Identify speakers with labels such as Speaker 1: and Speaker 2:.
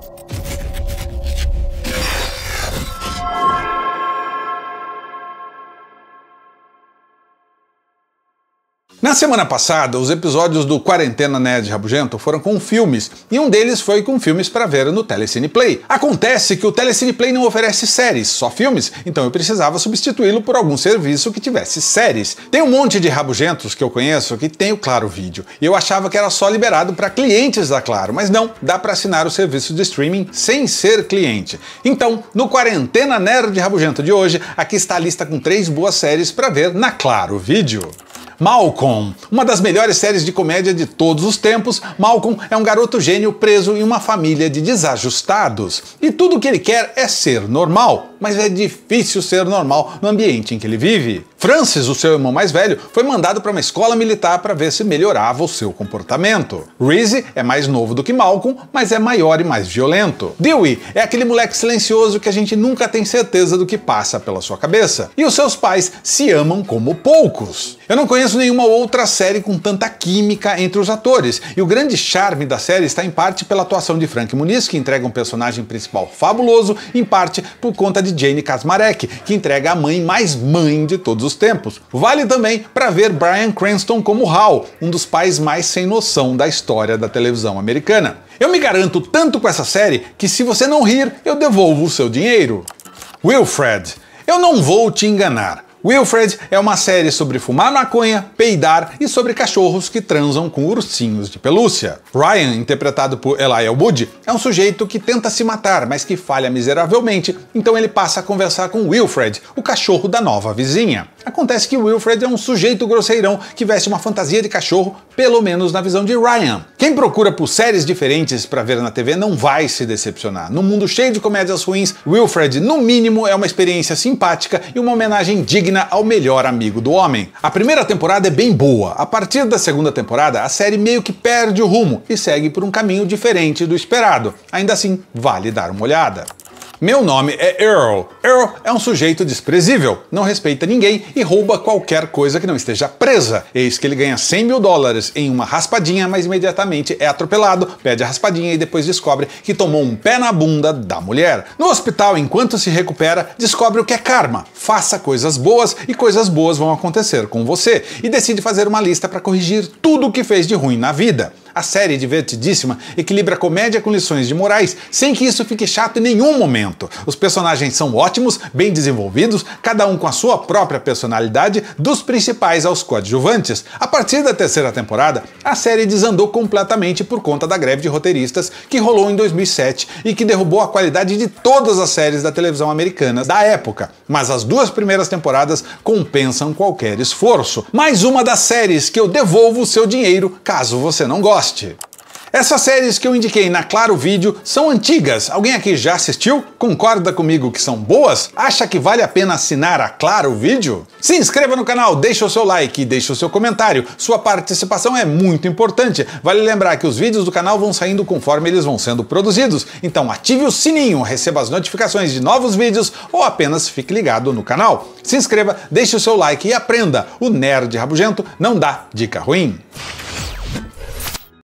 Speaker 1: Na semana passada, os episódios do Quarentena Nerd Rabugento foram com filmes, e um deles foi com filmes para ver no Telecine Play. Acontece que o Telecine Play não oferece séries, só filmes, então eu precisava substituí-lo por algum serviço que tivesse séries. Tem um monte de rabugentos que eu conheço que tem o Claro Vídeo, e eu achava que era só liberado para clientes da Claro, mas não, dá para assinar o serviço de streaming sem ser cliente. Então, no Quarentena Nerd Rabugento de hoje, aqui está a lista com 3 boas séries para ver na Claro Vídeo. Malcolm, uma das melhores séries de comédia de todos os tempos. Malcolm é um garoto gênio preso em uma família de desajustados. E tudo o que ele quer é ser normal, mas é difícil ser normal no ambiente em que ele vive. Francis, o seu irmão mais velho, foi mandado para uma escola militar para ver se melhorava o seu comportamento. Reese é mais novo do que Malcolm, mas é maior e mais violento. Dewey é aquele moleque silencioso que a gente nunca tem certeza do que passa pela sua cabeça. E os seus pais se amam como poucos. Eu não conheço nenhuma outra série com tanta química entre os atores, e o grande charme da série está em parte pela atuação de Frank Muniz, que entrega um personagem principal fabuloso, em parte por conta de Jane Kaczmarek, que entrega a mãe mais mãe de todos os tempos. Vale também para ver Bryan Cranston como Hal, um dos pais mais sem noção da história da televisão americana. Eu me garanto tanto com essa série que se você não rir, eu devolvo o seu dinheiro. Wilfred. Eu não vou te enganar. Wilfred é uma série sobre fumar maconha, peidar e sobre cachorros que transam com ursinhos de pelúcia. Ryan, interpretado por Elijah Wood, é um sujeito que tenta se matar, mas que falha miseravelmente, então ele passa a conversar com Wilfred, o cachorro da nova vizinha. Acontece que Wilfred é um sujeito grosseirão que veste uma fantasia de cachorro, pelo menos na visão de Ryan. Quem procura por séries diferentes para ver na TV não vai se decepcionar. Num mundo cheio de comédias ruins, Wilfred, no mínimo, é uma experiência simpática e uma homenagem digna ao melhor amigo do homem. A primeira temporada é bem boa. A partir da segunda temporada, a série meio que perde o rumo e segue por um caminho diferente do esperado. Ainda assim, vale dar uma olhada. Meu nome é Earl. Earl é um sujeito desprezível, não respeita ninguém e rouba qualquer coisa que não esteja presa. Eis que ele ganha $100 mil em uma raspadinha, mas imediatamente é atropelado, pede a raspadinha e depois descobre que tomou um pé na bunda da mulher. No hospital, enquanto se recupera, descobre o que é karma. Faça coisas boas e coisas boas vão acontecer com você. E decide fazer uma lista para corrigir tudo o que fez de ruim na vida. A série, divertidíssima, equilibra comédia com lições de morais, sem que isso fique chato em nenhum momento. Os personagens são ótimos, bem desenvolvidos, cada um com a sua própria personalidade, dos principais aos coadjuvantes. A partir da terceira temporada, a série desandou completamente por conta da greve de roteiristas que rolou em 2007 e que derrubou a qualidade de todas as séries da televisão americana da época. Mas as 2 primeiras temporadas compensam qualquer esforço. Mais uma das séries que eu devolvo o seu dinheiro caso você não goste. Essas séries que eu indiquei na Claro Vídeo são antigas. Alguém aqui já assistiu? Concorda comigo que são boas? Acha que vale a pena assinar a Claro Vídeo? Se inscreva no canal, deixa o seu like e deixa o seu comentário. Sua participação é muito importante. Vale lembrar que os vídeos do canal vão saindo conforme eles vão sendo produzidos. Então ative o sininho, receba as notificações de novos vídeos ou apenas fique ligado no canal. Se inscreva, deixe o seu like e aprenda. O Nerd Rabugento não dá dica ruim.